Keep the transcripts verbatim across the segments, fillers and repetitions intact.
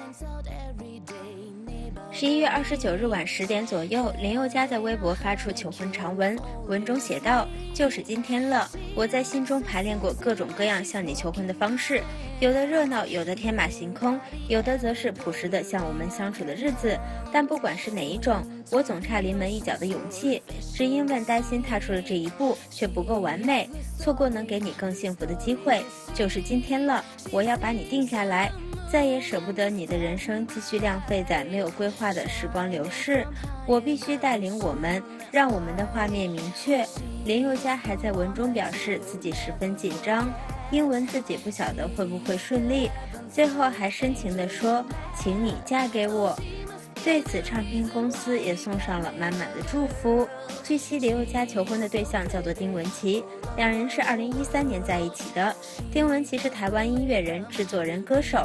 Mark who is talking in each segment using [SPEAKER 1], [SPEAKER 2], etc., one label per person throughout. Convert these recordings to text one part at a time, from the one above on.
[SPEAKER 1] 十一月二十九日晚十点左右，林宥嘉在微博发出求婚长文，文中写道：就是今天了，我在心中排练过各种各样向你求婚的方式，有的热闹，有的天马行空，有的则是朴实的像我们相处的日子，但不管是哪一种，我总差临门一脚的勇气，只因为担心踏出了这一步却不够完美，错过能给你更幸福的机会。就是今天了，我要把你定下来，再也舍不得你的人生继续浪费在没有规划的时光流逝，我必须带领我们，让我们的画面明确。林宥嘉还在文中表示自己十分紧张，英文自己不晓得会不会顺利，最后还深情地说：请你嫁给我。对此，唱片公司也送上了满满的祝福。据悉，林宥嘉求婚的对象叫做丁文琪，两人是二零一三年在一起的。丁文琪是台湾音乐人、制作人、歌手。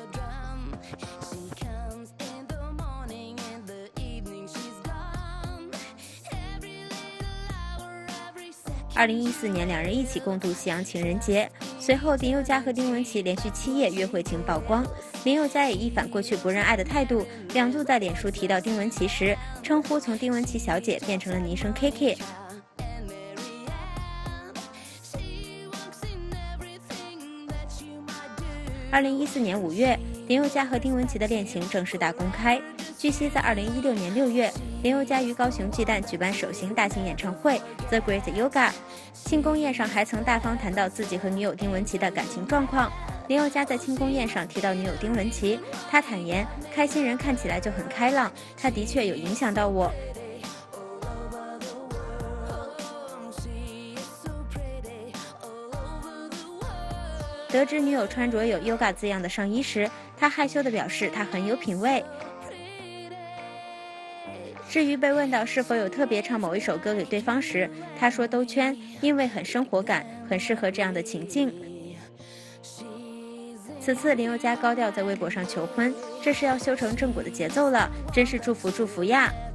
[SPEAKER 1] 二零一四年，两人一起共度西洋情人节。随后，林宥嘉和丁文琪连续七夜约会情曝光。林宥嘉也一反过去不认爱的态度，两度在脸书提到丁文琪时，称呼从丁文琪小姐变成了昵称 K K。二零一四年五月，林宥嘉和丁文琪的恋情正式大公开。据悉，在二零一六年六月，林宥嘉于高雄巨蛋举办首型大型演唱会 The Great Yoga， 庆功宴上还曾大方谈到自己和女友丁文琪的感情状况。林宥嘉在庆功宴上提到女友丁文琪，他坦言，开心人看起来就很开朗，他的确有影响到我。得知女友穿着有 Yoga 字样的上衣时，他害羞地表示他很有品味。至于被问到是否有特别唱某一首歌给对方时，他说兜圈，因为很生活感，很适合这样的情境。此次林宥嘉高调在微博上求婚，这是要修成正果的节奏了，真是祝福祝福呀！